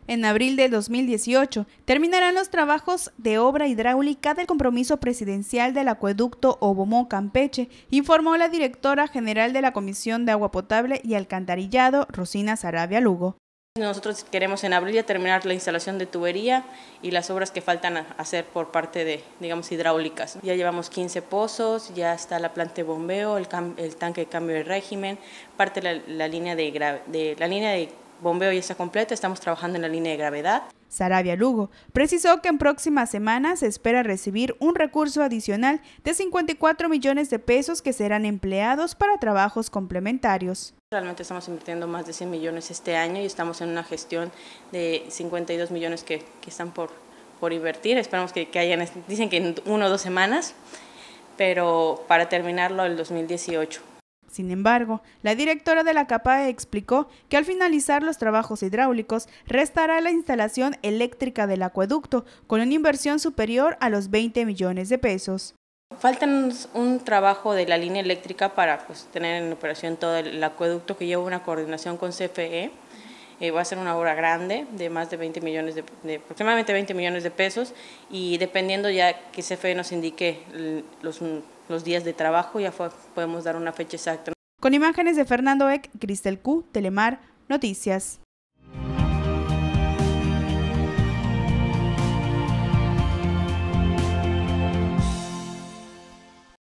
En abril de 2018 terminarán los trabajos de obra hidráulica del compromiso presidencial del acueducto Obomó-Campeche, informó la directora general de la Comisión de Agua Potable y Alcantarillado, Rosina Saravia Lugo. Nosotros queremos en abril ya terminar la instalación de tubería y las obras que faltan hacer por parte de, digamos, hidráulicas. Ya llevamos 15 pozos, ya está la planta de bombeo, el tanque de cambio de régimen, parte de la línea de bombeo ya está completa, estamos trabajando en la línea de gravedad. Saravia Lugo precisó que en próximas semanas se espera recibir un recurso adicional de 54 millones de pesos que serán empleados para trabajos complementarios. Realmente estamos invirtiendo más de 100 millones este año y estamos en una gestión de 52 millones que están por invertir. Esperamos que hayan, dicen que en 1 o 2 semanas, pero para terminarlo el 2018. Sin embargo, la directora de la CAPAE explicó que al finalizar los trabajos hidráulicos restará la instalación eléctrica del acueducto con una inversión superior a los 20 millones de pesos. Faltan un trabajo de la línea eléctrica para tener en operación todo el acueducto, que lleva una coordinación con CFE. Va a ser una obra grande de más de 20 millones de aproximadamente 20 millones de pesos, y dependiendo ya que CFE nos indique los días de trabajo, ya podemos dar una fecha exacta. Con imágenes de Fernando Eck, Cristel Q, Telemar Noticias.